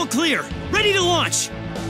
All clear! Ready to launch!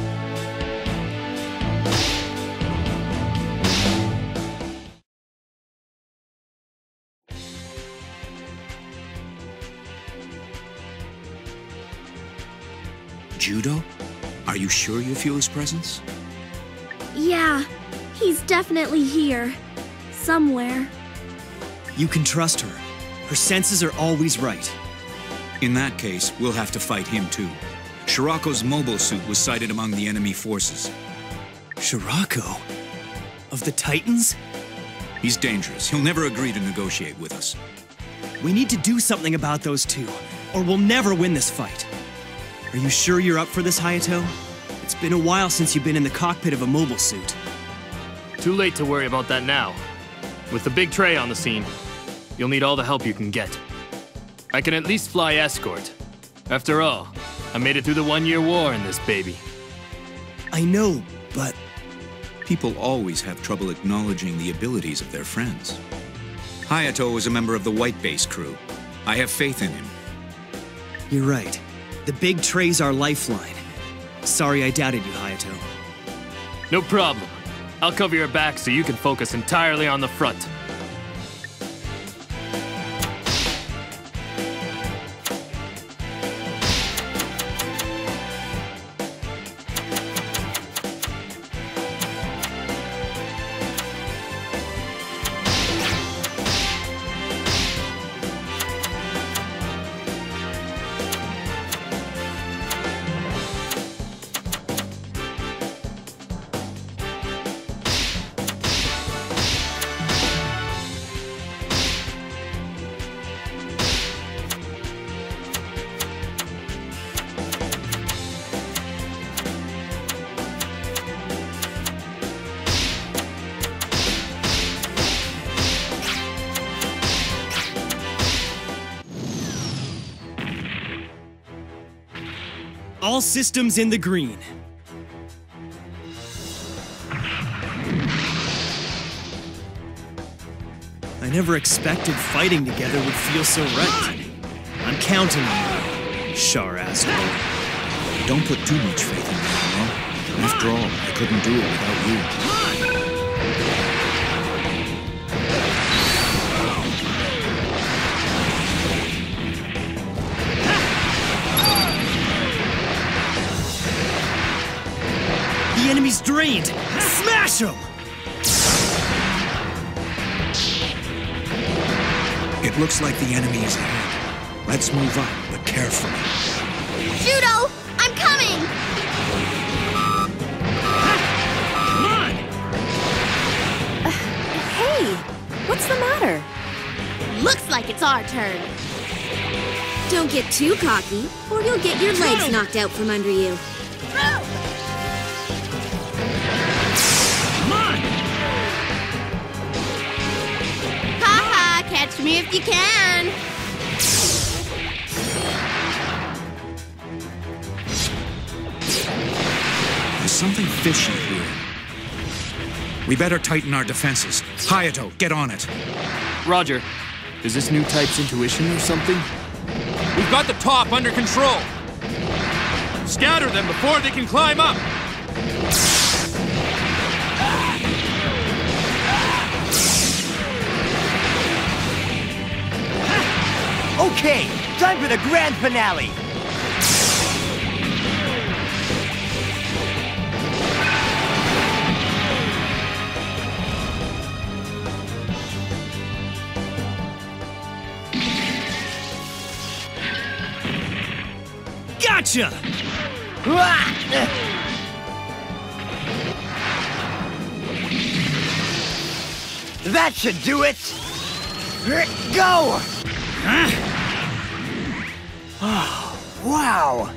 Judo? Are you sure you feel his presence? Yeah, he's definitely here. Somewhere. You can trust her. Her senses are always right. In that case, we'll have to fight him too. Shirako's mobile suit was sighted among the enemy forces. Shirako? Of the Titans? He's dangerous. He'll never agree to negotiate with us. We need to do something about those two, or we'll never win this fight. Are you sure you're up for this, Hayato? It's been a while since you've been in the cockpit of a mobile suit. Too late to worry about that now. With the big tray on the scene, you'll need all the help you can get. I can at least fly escort. After all, I made it through the 1-year war in this baby. I know, but... People always have trouble acknowledging the abilities of their friends. Hayato was a member of the White Base crew. I have faith in him. You're right. The big tray's our lifeline. Sorry I doubted you, Hayato. No problem. I'll cover your back so you can focus entirely on the front. All systems in the green. I never expected fighting together would feel so right. I'm counting on you, Char asshole. Don't put too much faith in me, you know? After all, I couldn't do it without you. The enemy's drained! Smash him! It looks like the enemy is ahead. Let's move up, but carefully. Judo! I'm coming! Come on! Hey! What's the matter? Looks like it's our turn. Don't get too cocky, or you'll get your legs knocked out from under you. Catch me if you can! There's something fishy here. We better tighten our defenses. Hayato, get on it. Roger. Is this new type's intuition or something? We've got the top under control. Scatter them before they can climb up. Okay, time for the grand finale! Gotcha! That should do it! Go! Oh, wow!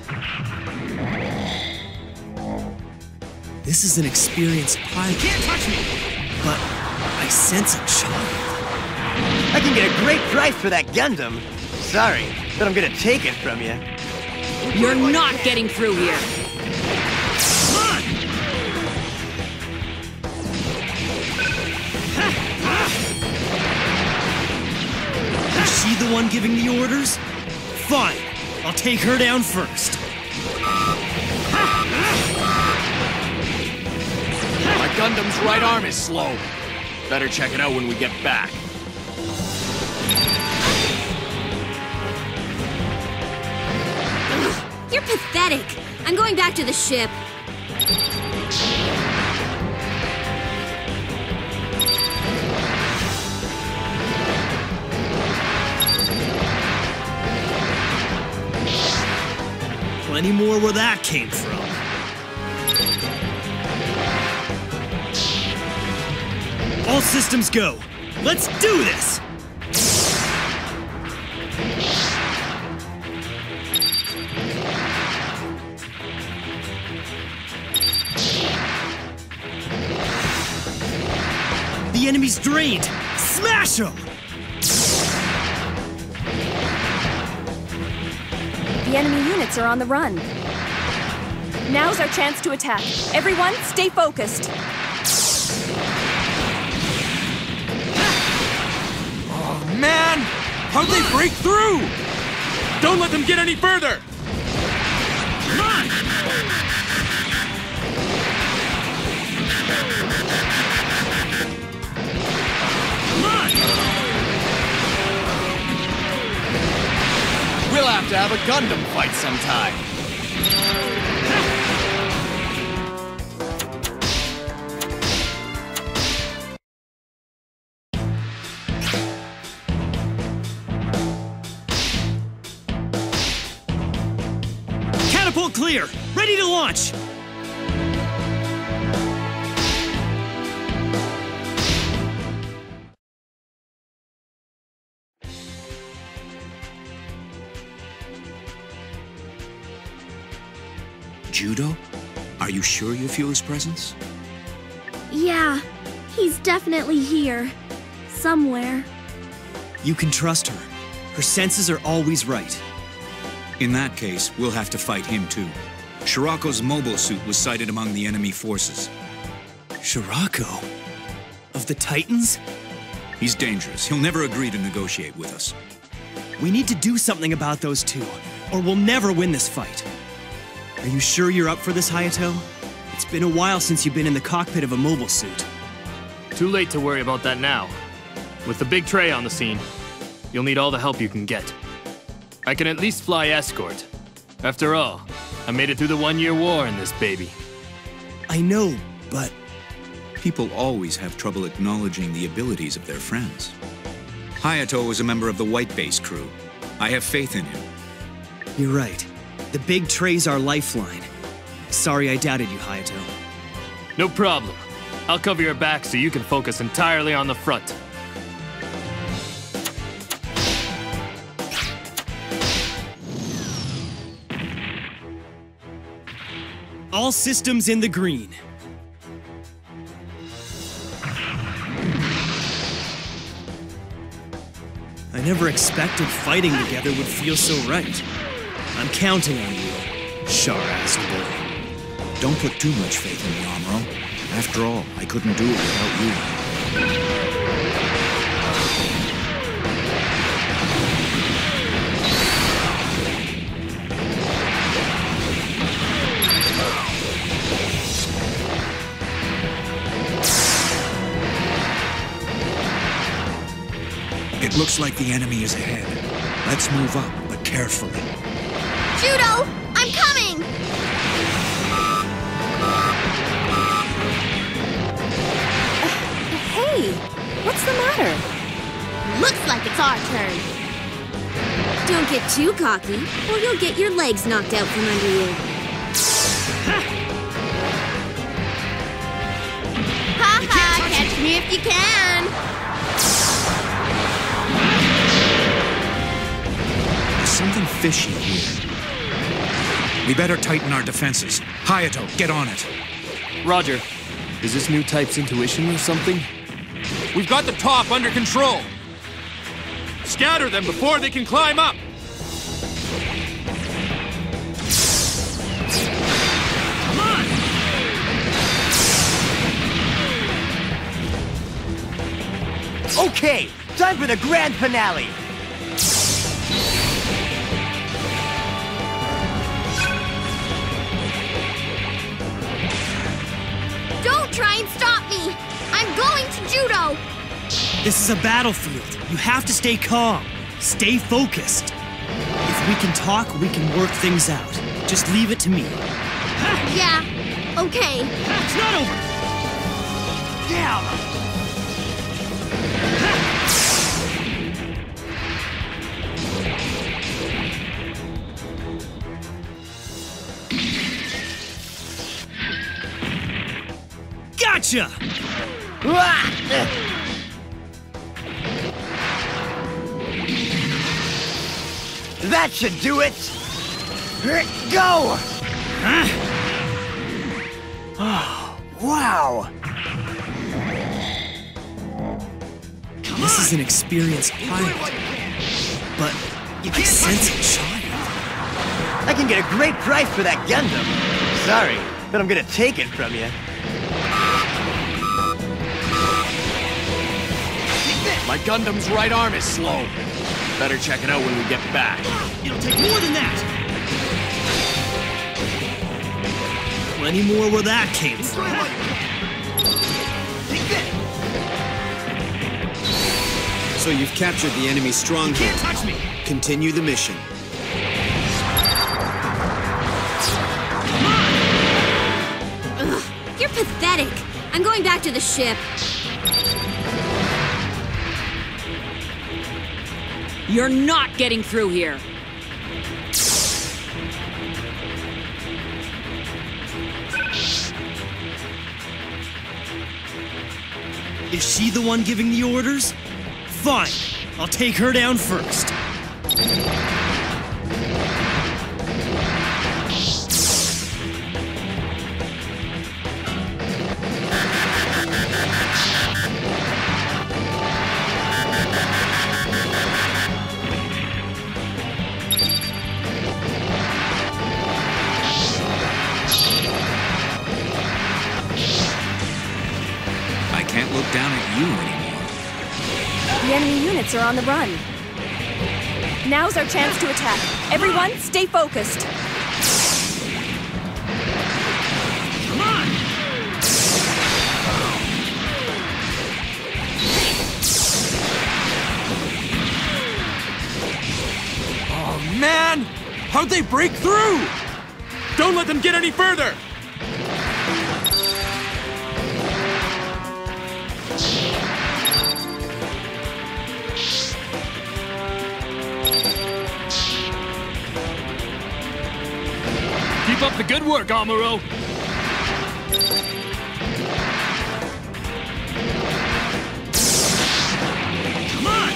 This is an experienced pilot. You can't touch me! But I sense a charm. I can get a great price for that Gundam. Sorry, but I'm gonna take it from you. You're not getting through here. Come on! Is she the one giving the orders? Fine, I'll take her down first. Gundam's right arm is slow. Better check it out when we get back. Ugh, you're pathetic. I'm going back to the ship. Plenty more where that came from. All systems go. Let's do this! The enemy's drained! Smash them! The enemy units are on the run. Now's our chance to attack. Everyone, stay focused. Oh, man! How'd they break through? Don't let them get any further! Come on! Come on! We'll have to have a Gundam fight sometime. Catapult clear! Ready to launch! Judo? Are you sure you feel his presence? Yeah, he's definitely here. Somewhere. You can trust her. Her senses are always right. In that case, we'll have to fight him too. Shirako's mobile suit was sighted among the enemy forces. Shirako? Of the Titans? He's dangerous. He'll never agree to negotiate with us. We need to do something about those two, or we'll never win this fight. Are you sure you're up for this, Hayato? It's been a while since you've been in the cockpit of a mobile suit. Too late to worry about that now. With the big tray on the scene, you'll need all the help you can get. I can at least fly escort. After all, I made it through the 1-year war in this baby. I know, but... People always have trouble acknowledging the abilities of their friends. Hayato was a member of the White Base crew. I have faith in him. You're right. The big tray's our lifeline. Sorry I doubted you, Hayato. No problem. I'll cover your back so you can focus entirely on the front. All systems in the green. I never expected fighting together would feel so right. I'm counting on you, Char-ass boy. Don't put too much faith in me, Amuro. After all, I couldn't do it without you. It looks like the enemy is ahead. Let's move up, but carefully. Judo! I'm coming! Hey, what's the matter? Looks like it's our turn. Don't get too cocky, or you'll get your legs knocked out from under you. Ha ha! Catch me if you can! There's something fishy here. We better tighten our defenses. Hayato, get on it. Roger. Is this new type's intuition or something? We've got the top under control. Scatter them before they can climb up. Come on! Okay, time for the grand finale. Don't try and stop me! I'm going to judo! This is a battlefield. You have to stay calm. Stay focused. If we can talk, we can work things out. Just leave it to me. Yeah, okay. It's not over! Damn! Gotcha! That should do it! Go! Oh, wow! This is an experienced pilot. But I sense a child. I can get a great price for that Gundam. Sorry, but I'm gonna take it from you. My Gundam's right arm is slow. Better check it out when we get back. It'll take more than that. Plenty more where that came from. So you've captured the enemy stronghold. Can't touch me! Continue the mission. Ugh, you're pathetic. I'm going back to the ship. You're not getting through here. Is she the one giving the orders? Fine. I'll take her down first. I can't look down at you anymore. The enemy units are on the run. Now's our chance to attack. Everyone, stay focused. Come on! Oh, man! How'd they break through? Don't let them get any further! Keep up the good work, Amuro. Come on!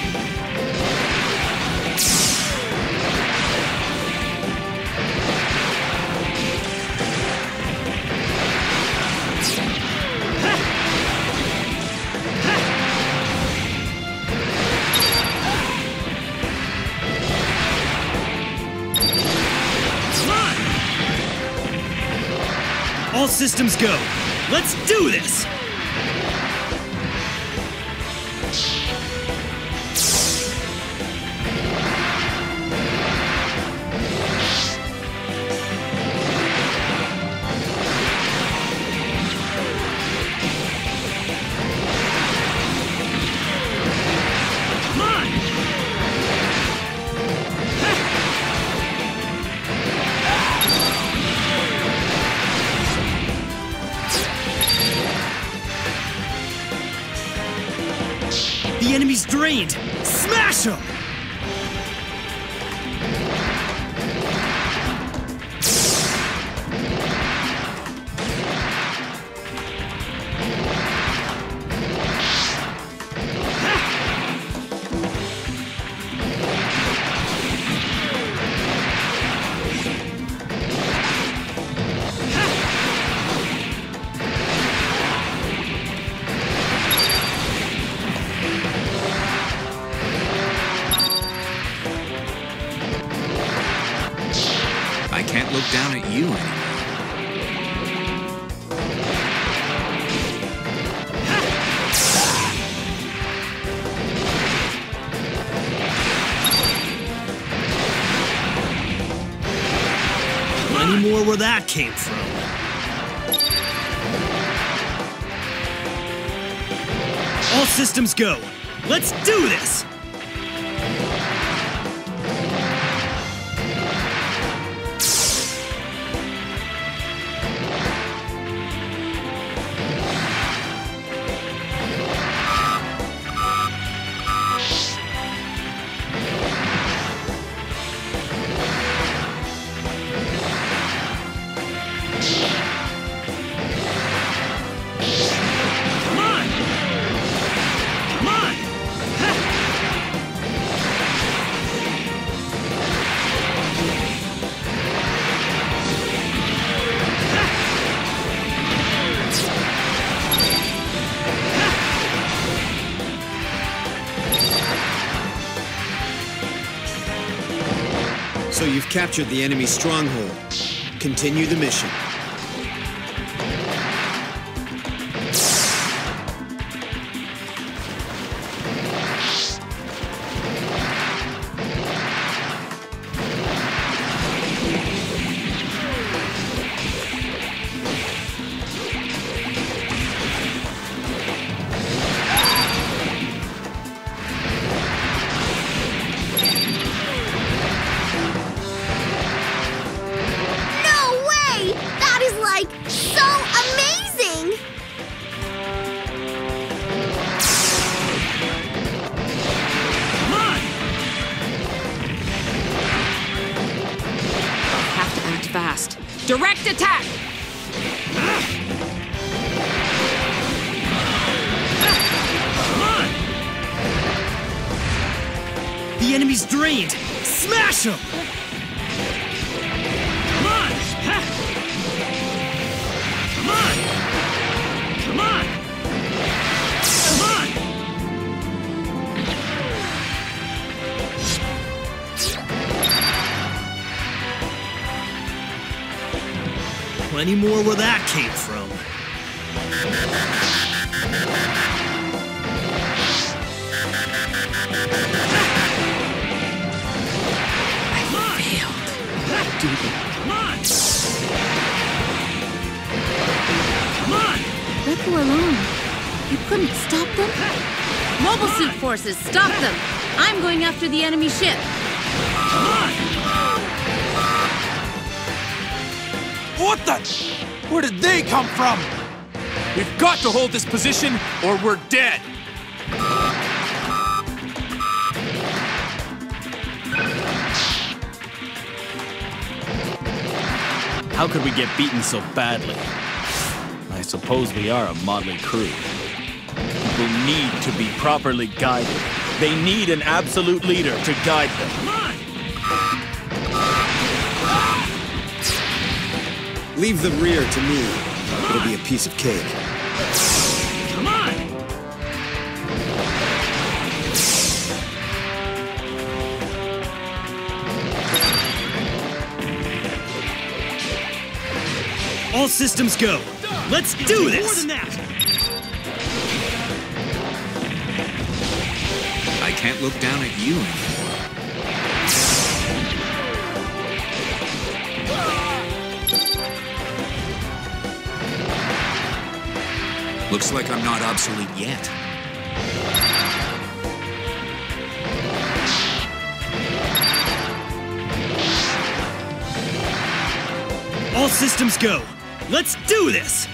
All systems go. Let's do this! Come on! The enemy's drained! Smash him! I can't look down at you anymore. Plenty more where that came from. All systems go. Let's do this! So you've captured the enemy stronghold. Continue the mission. Fast. Direct attack! Come on! The enemy's drained! Smash him! Come on! Come on! Come on! Come on! Plenty more where that came from. I failed. Come on! Come on! Let go alone. You couldn't stop them? Mobile suit forces, stop them! I'm going after the enemy ship. Come on! What the? Where did they come from? We've got to hold this position or we're dead. How could we get beaten so badly? I suppose we are a motley crew. People need to be properly guided. They need an absolute leader to guide them. Come on! Leave the rear to me. It'll be a piece of cake. Come on! All systems go. Let's do this! More than that! I can't look down at you anymore. Looks like I'm not obsolete yet. All systems go. Let's do this!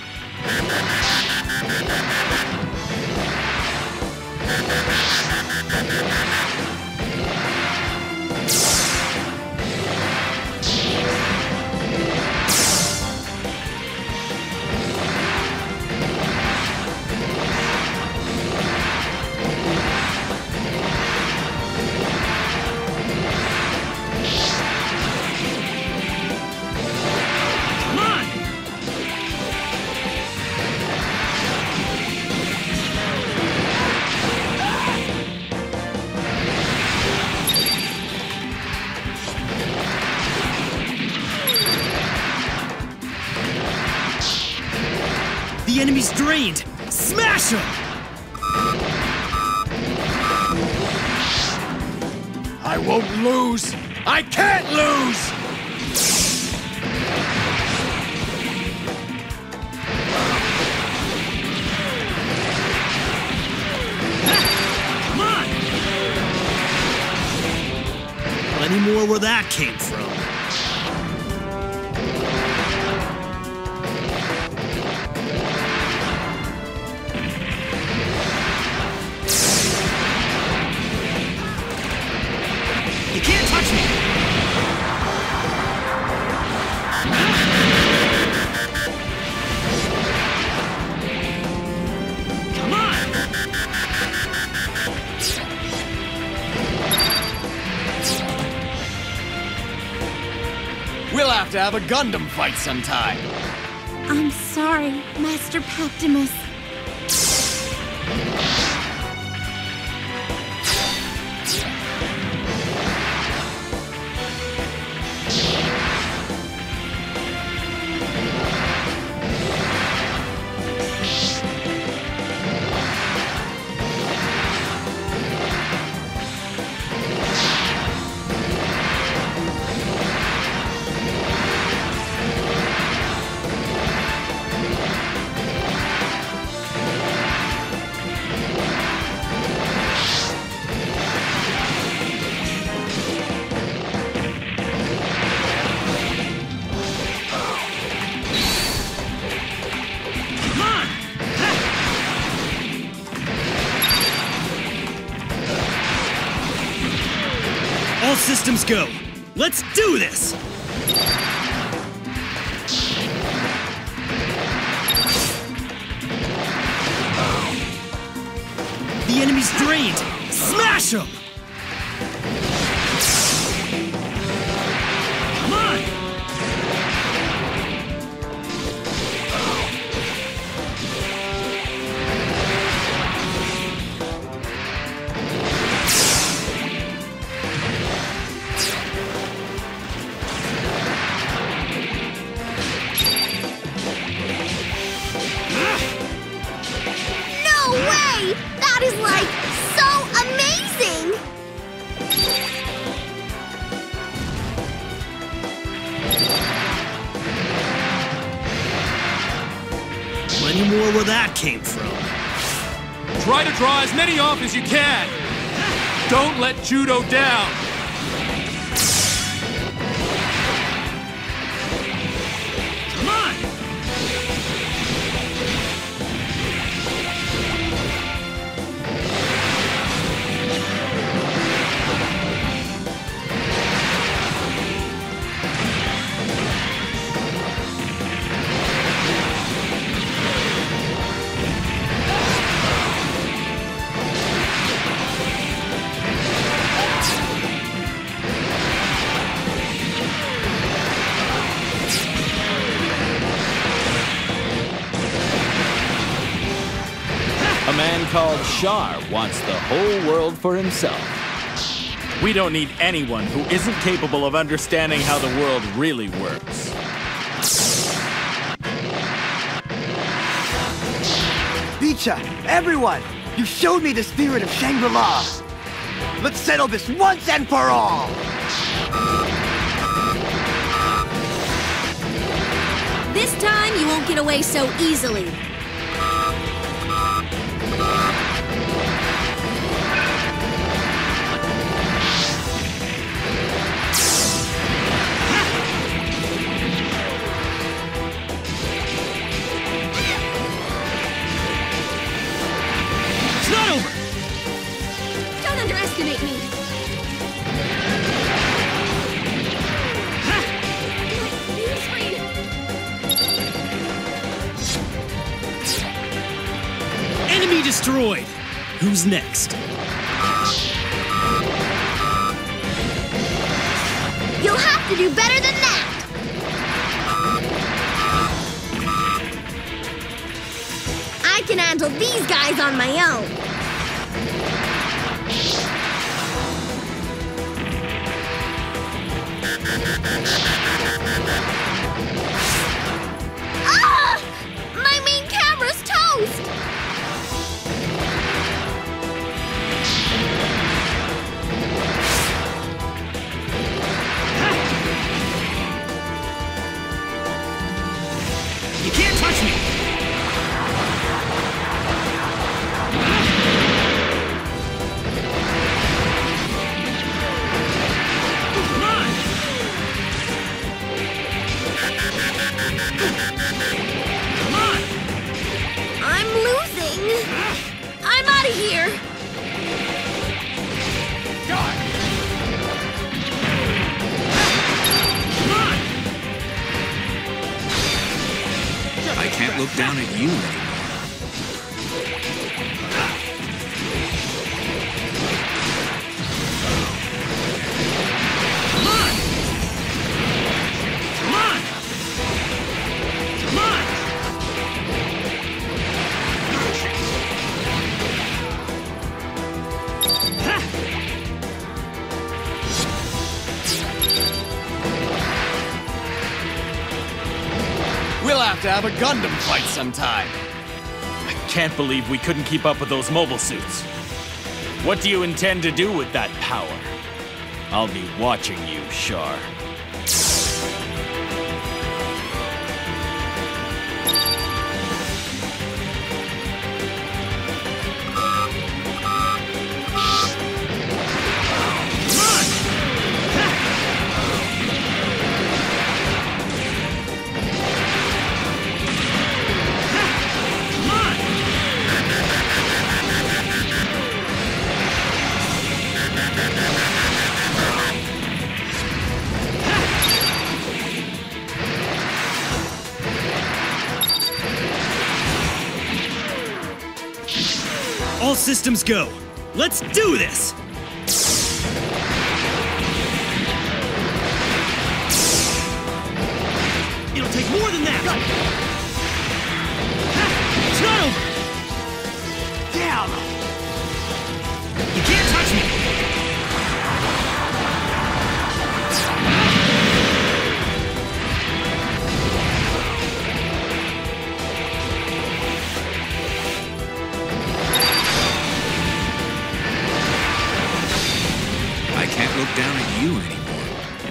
The enemy's drained! Smash him! I won't lose! I can't lose! Plenty more where that came from. You can't touch me! Come on! We'll have to have a Gundam fight sometime. I'm sorry, Master Paptimus. All systems go. Let's do this! The enemy's drained! Smash him! Come on! No way! That is like so amazing! Plenty more where that came from. Try to draw as many off as you can. Don't let Judo down. Come on! A man called Char wants the whole world for himself. We don't need anyone who isn't capable of understanding how the world really works. Beecha, everyone! You showed me the spirit of Shangri-La! Let's settle this once and for all! This time you won't get away so easily. It's not over! Don't underestimate me. Enemy destroyed! Who's next? You'll have to do better than that! I can handle these guys on my own. Ah! My main camera's toast! You can't touch me! can't look down at you anymore. We'll have to have a Gundam fight sometime. I can't believe we couldn't keep up with those mobile suits. What do you intend to do with that power? I'll be watching you, Char. All systems go. Let's do this! It'll take more than that! It's not over! Damn! You can't touch me! I can't look down at you anymore.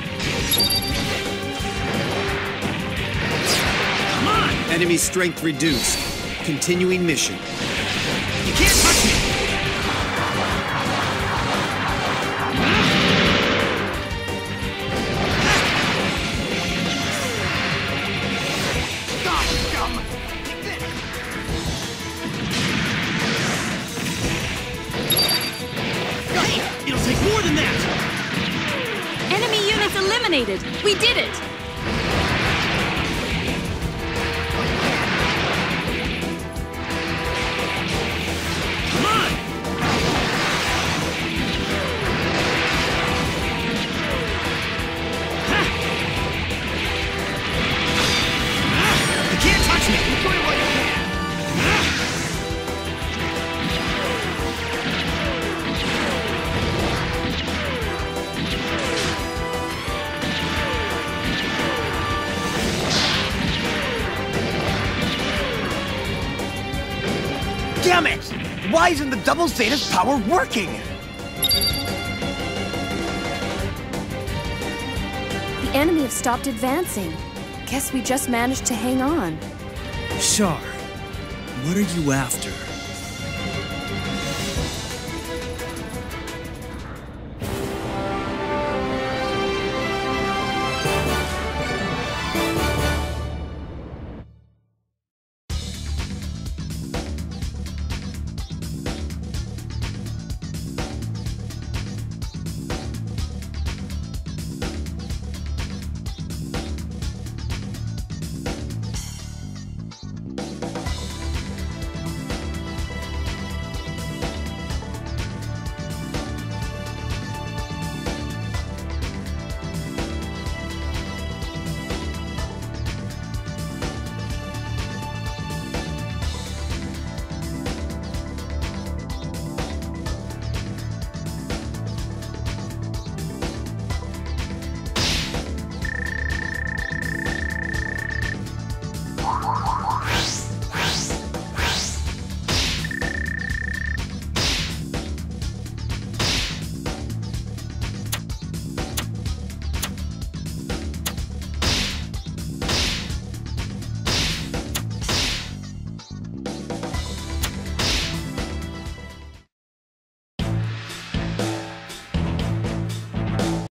Come on! Enemy strength reduced. Continuing mission. You can't touch me! It'll take more than that! Enemy units eliminated! We did it! Come on! You can't touch me! You're doing what you can! Damn it! Why isn't the double Zeta's power working? The enemy have stopped advancing. Guess we just managed to hang on. Char, what are you after?